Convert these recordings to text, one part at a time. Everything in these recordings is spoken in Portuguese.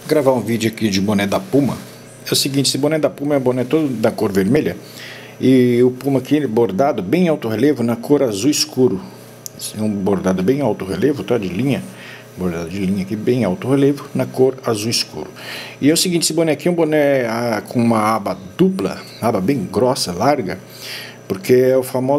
Gravar um vídeo aqui de boné da Puma. É o seguinte, esse boné da Puma é um boné todo da cor vermelha e o Puma aqui ele bordado bem alto relevo na cor azul escuro. Esse é um bordado bem alto relevo, tá? De linha, bordado de linha aqui bem alto relevo na cor azul escuro. E é o seguinte, esse boné aqui é um boné com uma aba dupla, aba bem grossa, larga, porque é o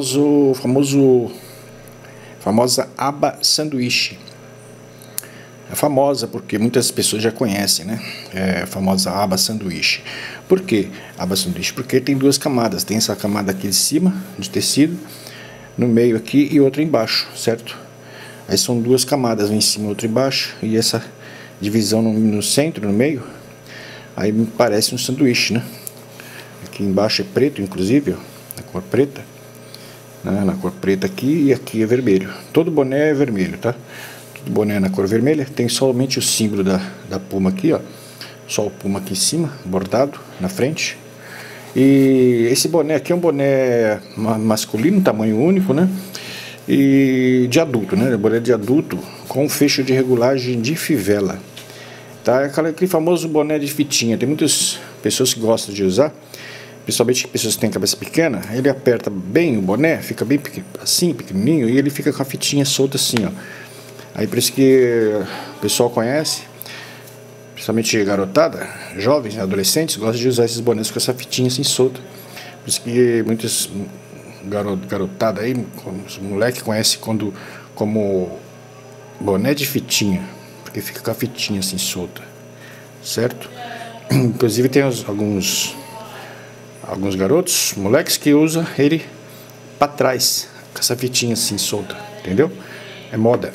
famosa aba sanduíche. É famosa porque muitas pessoas já conhecem, né? É a famosa aba sanduíche. Por que aba sanduíche? Porque tem duas camadas. Tem essa camada aqui de cima, de tecido, no meio aqui e outra embaixo, certo? Aí são duas camadas, uma em cima e outra embaixo. E essa divisão no centro, no meio, aí me parece um sanduíche, né? Aqui embaixo é preto, inclusive, ó, na cor preta. Na cor preta aqui, e aqui é vermelho. Todo boné é vermelho, tá? Boné na cor vermelha, tem somente o símbolo da Puma aqui, ó. Só o Puma aqui em cima, bordado na frente. E esse boné aqui é um boné masculino, tamanho único, né? E de adulto, né? Boné de adulto com fecho de regulagem de fivela. Tá? Aquele famoso boné de fitinha. Tem muitas pessoas que gostam de usar, principalmente pessoas que têm cabeça pequena. Ele aperta bem o boné, fica bem assim, pequenininho, e ele fica com a fitinha solta assim, ó. Aí por isso que o pessoal conhece, principalmente garotada, jovens, adolescentes, gostam de usar esses bonés com essa fitinha assim solta. Por isso que muitas garotada aí, os moleques conhecem como boné de fitinha, porque fica com a fitinha assim solta, certo? Inclusive tem alguns garotos, moleques, que usam ele para trás, com essa fitinha assim solta, entendeu? É moda.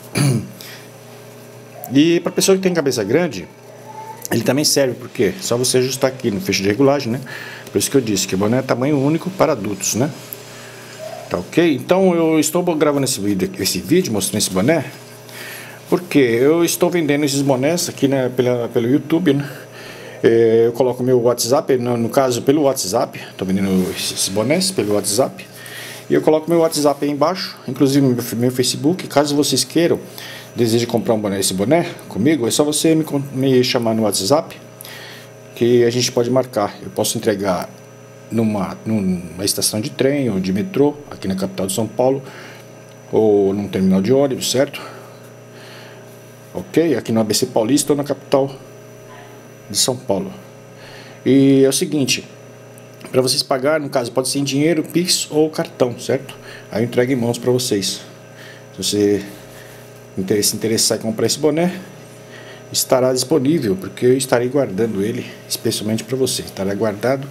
E para pessoa que tem cabeça grande, ele também serve, porque só você ajustar aqui no fecho de regulagem, né? Por isso que eu disse que o boné é tamanho único para adultos, né? Tá ok? Então eu estou gravando esse vídeo mostrando esse boné, porque eu estou vendendo esses bonés aqui, né, pelo YouTube, né? Eu coloco meu WhatsApp, no caso pelo WhatsApp, estou vendendo esses bonés pelo WhatsApp. E eu coloco meu WhatsApp aí embaixo, inclusive meu Facebook. Caso vocês queiram, desejem comprar esse boné comigo, é só você me chamar no WhatsApp, que a gente pode marcar. Eu posso entregar numa estação de trem ou de metrô, aqui na capital de São Paulo, ou num terminal de ônibus, certo? Ok? Aqui no ABC Paulista ou na capital de São Paulo. E é o seguinte, para vocês pagarem, no caso, pode ser em dinheiro, Pix ou cartão, certo? Aí eu entrego em mãos para vocês. Se você se interessar em comprar esse boné, estará disponível, porque eu estarei guardando ele especialmente para você. Estará guardado.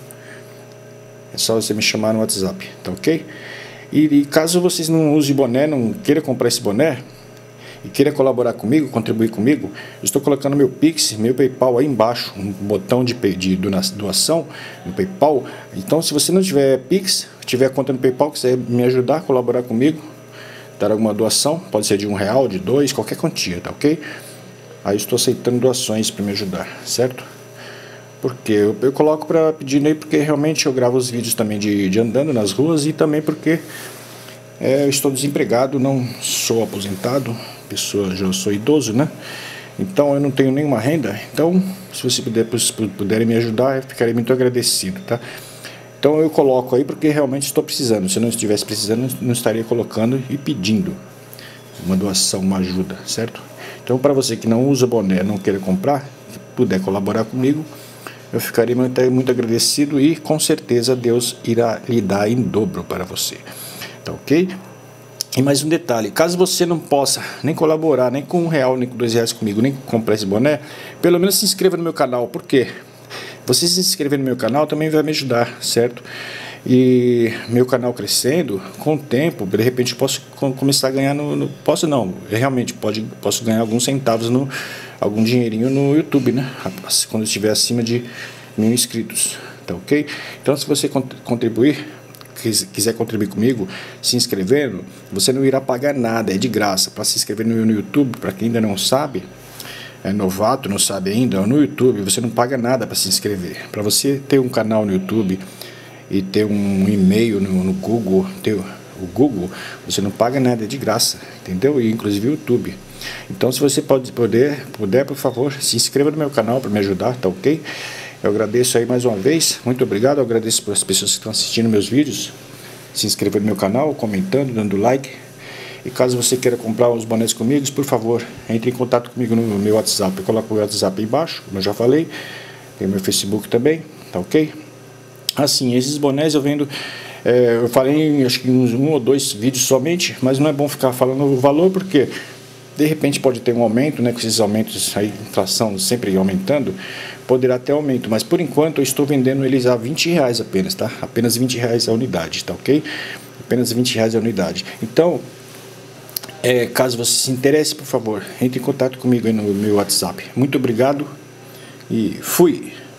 É só você me chamar no WhatsApp, tá ok? E caso vocês não usem boné, não queiram comprar esse boné e queira colaborar comigo, contribuir comigo, eu estou colocando meu Pix, meu PayPal aí embaixo, um botão de doação no PayPal. Então, se você não tiver Pix, tiver conta no PayPal, quiser me ajudar, colaborar comigo, dar alguma doação, pode ser de R$1, de 2, qualquer quantia, tá ok? Aí eu estou aceitando doações para me ajudar, certo? Porque eu coloco para pedir aí, porque realmente eu gravo os vídeos também de andando nas ruas, e também porque eu estou desempregado, não sou aposentado, já sou idoso, né? Então eu não tenho nenhuma renda. Então, se você puderem me ajudar, eu ficarei muito agradecido, tá? Então eu coloco aí porque realmente estou precisando. Se eu não estivesse precisando, não estaria colocando e pedindo uma doação, uma ajuda, certo? Então, para você que não usa boné, não queira comprar, puder colaborar comigo, eu ficarei muito agradecido, e com certeza Deus irá lhe dar em dobro para você. Tá ok? E mais um detalhe, caso você não possa nem colaborar, nem com R$1, nem com R$2 comigo, nem comprar esse boné, pelo menos se inscreva no meu canal. Por quê? Você se inscrever no meu canal também vai me ajudar, certo? E meu canal crescendo, com o tempo, de repente eu posso começar a ganhar posso não, realmente posso ganhar alguns centavos, algum dinheirinho no YouTube, né? Quando eu estiver acima de 1000 inscritos, tá ok? Então, se você quiser contribuir comigo, se inscrevendo, você não irá pagar nada, é de graça. Para se inscrever no YouTube, para quem ainda não sabe, é novato, não sabe ainda, no YouTube você não paga nada para se inscrever. Para você ter um canal no YouTube e ter um e-mail no Google, o Google, você não paga nada, é de graça, entendeu? E inclusive o YouTube. Então, se você puder, por favor, se inscreva no meu canal para me ajudar, tá ok? Eu agradeço aí mais uma vez, muito obrigado, eu agradeço pelas pessoas que estão assistindo meus vídeos, se inscreva no meu canal, comentando, dando like. E caso você queira comprar os bonés comigo, por favor, entre em contato comigo no meu WhatsApp. Eu coloco o WhatsApp aí embaixo, como eu já falei. Tem meu Facebook também, tá ok? Assim, esses bonés eu vendo, eu falei acho que uns 1 ou 2 vídeos somente, mas não é bom ficar falando o valor, porque de repente pode ter um aumento, né? Com esses aumentos aí, inflação sempre aumentando, poderá ter aumento, mas por enquanto eu estou vendendo eles a R$20 apenas, tá? Apenas R$20 a unidade, tá ok? Apenas R$20 a unidade. Então, caso você se interesse, por favor, entre em contato comigo aí no meu WhatsApp. Muito obrigado e fui!